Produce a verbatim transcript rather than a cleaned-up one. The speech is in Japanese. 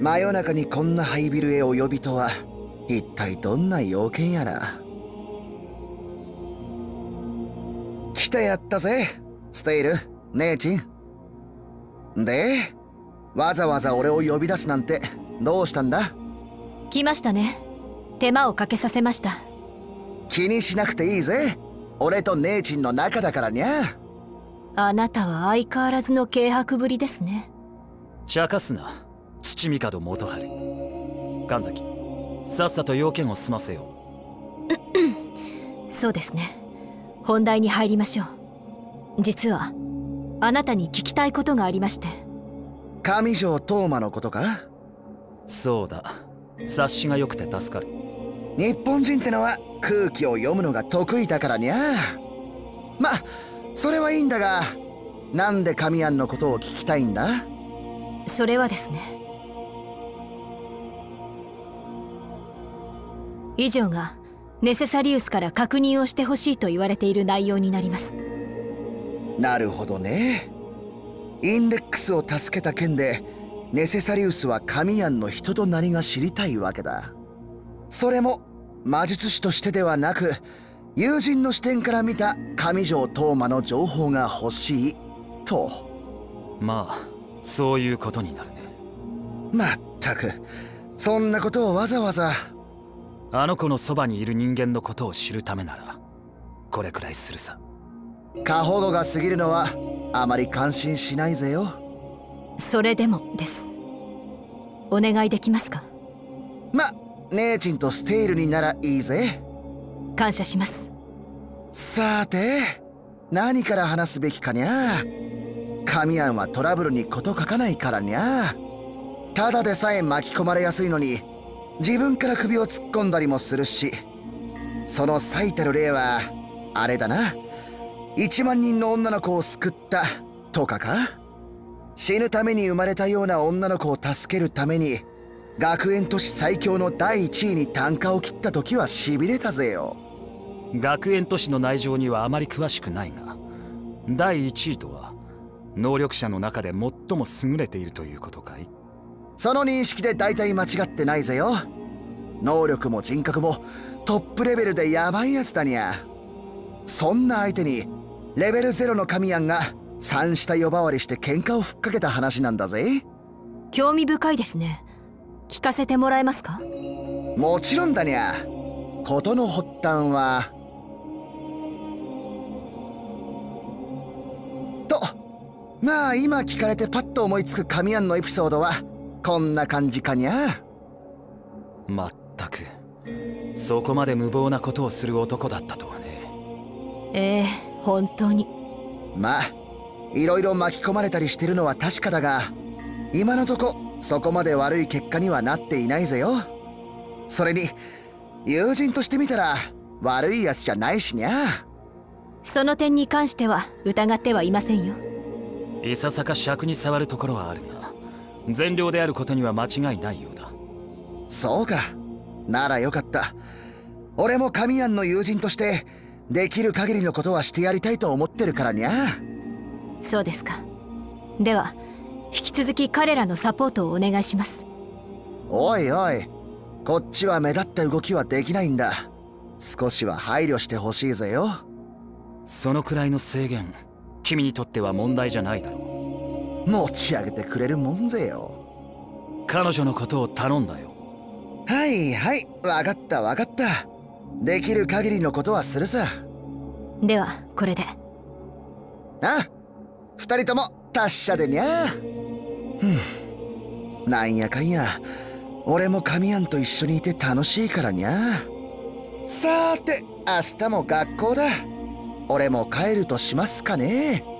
真夜中にこんなハイビルへお呼びとは一体どんな要件やら。来てやったぜステイル姉ちん。でわざわざ俺を呼び出すなんてどうしたんだ？ 来ましたね。手間をかけさせました。 気にしなくていいぜ、俺と姉ちんの仲だからにゃ。 あなたは相変わらずの軽薄ぶりですね。 茶化すな土帝元春。神崎、さっさと要件を済ませよう。そうですね、本題に入りましょう。実はあなたに聞きたいことがありまして。 上条東馬のことか？ そうだ、察しが良くて助かる。 日本人ってのは空気を読むのが得意だからにゃ。まそれはいいんだが、なんで神庵のことを聞きたいんだ？ それはですね、以上がネセサリウスから確認をしてほしいと言われている内容になります。 なるほどね。インデックスを助けた件でネセサリウスは神庵の人となりが知りたいわけだ。それも魔術師としてではなく友人の視点から見た上条東馬の情報が欲しいと。 まあそういうことになるね。 まったくそんなことをわざわざ。 あの子のそばにいる人間のことを知るためならこれくらいするさ。 過保護が過ぎるのはあまり感心しないぜよ。 それでもです。お願いできますか？ ま姉ちんとステイルにならいいぜ。 感謝します。 さて何から話すべきかにゃ。神庵はトラブルに事欠かないからにゃ。ただでさえ巻き込まれやすいのに自分から首を突っ込んだりもするし、その最たる例はあれだな、いちまんにんの女の子を救ったとかか。死ぬために生まれたような女の子を助けるために学園都市最強のだいいちいに啖呵を切った時はしびれたぜよ。 学園都市の内情にはあまり詳しくないが、だいいちいとは能力者の中で最も優れているということかい？ その認識で大体間違ってないぜよ。能力も人格もトップレベルでヤバいやつだにゃ。そんな相手にレベルゼロの神庵が三下呼ばわりして喧嘩をふっかけた話なんだぜ。 興味深いですね。聞かせてもらえますか？ もちろんだにゃ。事の発端はと、まあ今聞かれてパッと思いつく神庵のエピソードはこんな感じかにゃ。 まったくそこまで無謀なことをする男だったとはね。 ええ、本当に。 まあいろいろ巻き込まれたりしてるのは確かだが、今のとこそこまで悪い結果にはなっていないぜよ。それに友人として見たら悪いやつじゃないしにゃ。 その点に関しては疑ってはいませんよ。 いささか尺に触るところはあるが善良であることには間違いないようだ。 そうか、ならよかった。俺も神庵の友人としてできる限りのことはしてやりたいと思ってるからにゃ。 そうですか。では引き続き彼らのサポートをお願いします。 おいおい、こっちは目立った動きはできないんだ。少しは配慮してほしいぜよ。 そのくらいの制限君にとっては問題じゃないだろう。 持ち上げてくれるもんぜよ。 彼女のことを頼んだよ。 はいはい、分かった分かった。できる限りのことはするさ。 ではこれで。 あ、二人とも達者でにゃ。ふん、なんやかんや俺も神庵と一緒にいて楽しいからにゃ。さーて明日も学校だ。俺も帰るとしますかね。